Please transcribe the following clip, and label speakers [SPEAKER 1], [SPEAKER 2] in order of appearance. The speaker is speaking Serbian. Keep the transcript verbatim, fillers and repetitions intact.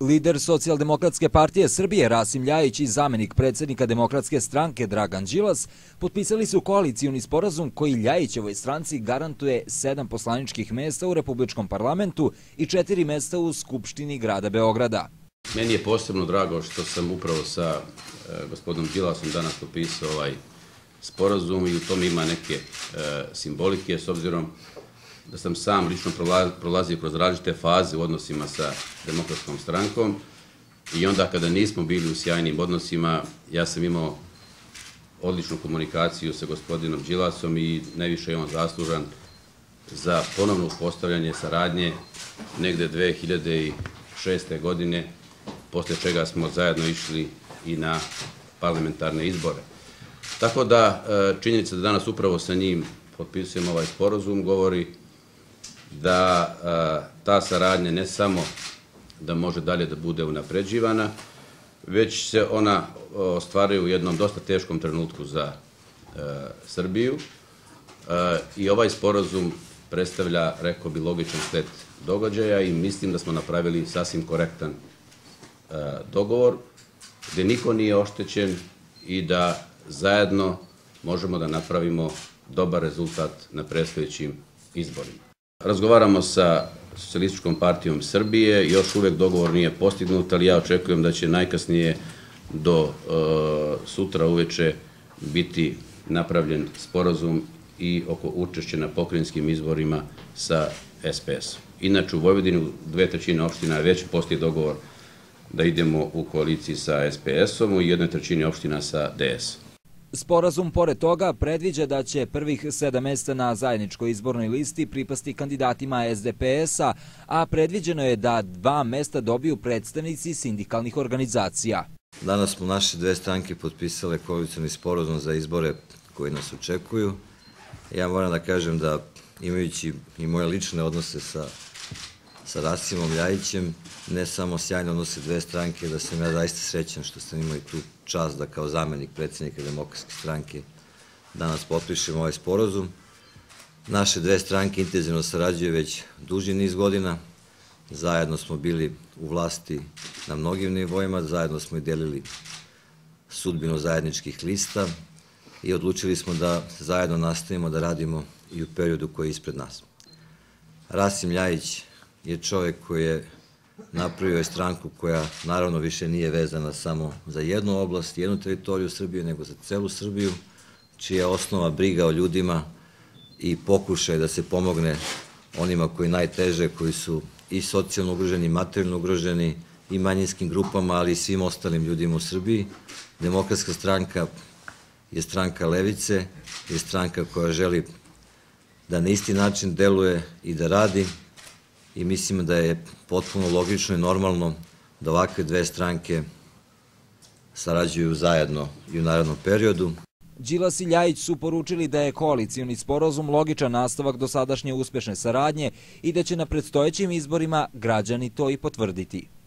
[SPEAKER 1] Lider Socijaldemokratske partije Srbije Rasim Ljajić i zamenik predsjednika Demokratske stranke Dragan Đilas potpisali su koalicioni sporazum koji Ljajićevoj stranci garantuje sedam poslaničkih mesta u Republičkom parlamentu i četiri mesta u Skupštini grada Beograda.
[SPEAKER 2] Meni je posebno drago što sam upravo sa gospodinom Đilasom danas potpisao ovaj sporazum i u tom ima neke simbolike, s obzirom da sam sam lično prolazio kroz različite faze u odnosima sa Demokratskom strankom i onda kada nismo bili u sjajnim odnosima, ja sam imao odličnu komunikaciju sa gospodinom Đilasom i najviše je on zaslužan za ponovno uspostavljanje saradnje negde dve hiljade šeste. godine, posle čega smo zajedno išli i na parlamentarne izbore. Tako da činjenica da danas upravo sa njim potpisujemo ovaj sporazum govori da ta saradnja ne samo da može dalje da bude unapređivana, već se ona ostvaruje u jednom dosta teškom trenutku za Srbiju i ovaj sporazum predstavlja, rekao bi, logičan sled događaja i mislim da smo napravili sasvim korektan dogovor gde niko nije oštećen i da zajedno možemo da napravimo dobar rezultat na predstojećim izborima. Razgovaramo sa Socijalističkom partijom Srbije, još uvek dogovor nije postignut, ali ja očekujem da će najkasnije do sutra uveče biti napravljen sporazum i oko učešća na pokrajinskim izborima sa S P S-om. Inače, u Vojvodini u dve trećine opština već postoji dogovor da idemo u koaliciji sa S P S-om i jednoj trećini opština sa D S-om.
[SPEAKER 1] Sporazum pored toga predviđa da će prvih sedam mesta na zajedničkoj izbornoj listi pripasti kandidatima S D P S-a, a predviđeno je da dva mesta dobiju predstavnici sindikalnih organizacija.
[SPEAKER 3] Danas smo naše dve stranke potpisale koalicioni sporazum za izbore koji nas očekuju. Ja moram da kažem da, imajući i moje lične odnose sa sa Rasimom Ljajićem, ne samo sjajne odnose dve stranke, da sam ja zaista srećan što sam imao i tu čast da kao zamenik predsjednika Demokratske stranke danas potpišem ovaj sporazum. Naše dve stranke intenzivno sarađuju već duži niz godina, zajedno smo bili u vlasti na mnogim nivoima, zajedno smo i delili sudbinu zajedničkih lista i odlučili smo da zajedno nastavimo da radimo i u periodu koji je ispred nas. Rasim Ljajić je čovjek koji je napravio stranku koja naravno više nije vezana samo za jednu oblast, jednu teritoriju Srbije, nego za celu Srbiju, čija je osnova briga o ljudima i pokušaj da se pomogne onima koji najteže, koji su i socijalno ugroženi, i materijalno ugroženi, i manjinskim grupama, ali i svim ostalim ljudima u Srbiji. Demokratska stranka je stranka levice, je stranka koja želi da na isti način deluje i da radi, i mislim da je potpuno logično i normalno da ovakve dve stranke sarađuju zajedno i u narednom periodu.
[SPEAKER 1] Đilas i Ljajić su poručili da je koalicioni sporazum logičan nastavak dosadašnje uspešne saradnje i da će na predstojećim izborima građani to i potvrditi.